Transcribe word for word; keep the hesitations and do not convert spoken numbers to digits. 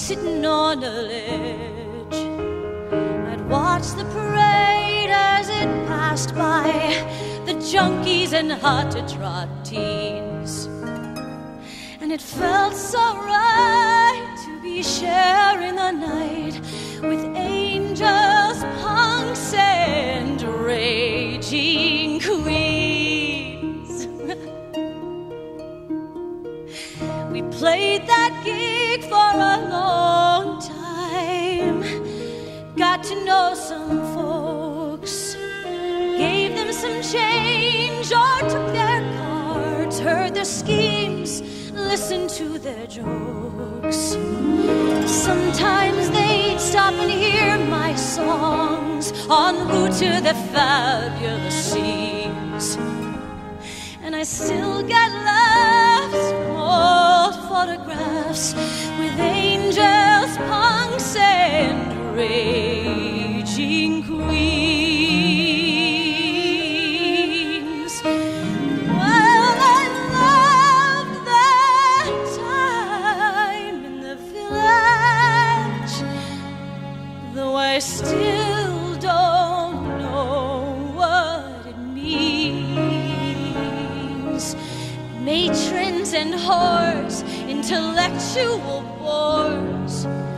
sitting on a ledge. I'd watch the parade as it passed by, the junkies and hot-to-trot teens. And it felt so right to be sharing the night with angels, punks, and raging queens. We played that gig for a long time, got to know some folks, gave them some change or took their cards, heard their schemes, listened to their jokes. Sometimes they'd stop and hear my songs en route to the fabulous seas. And I still got laughs, old photographs with angels, punks, and raging queens. Well, I loved that time in the village, though I still don't know what it means. Matrons and whores, intellectual bores,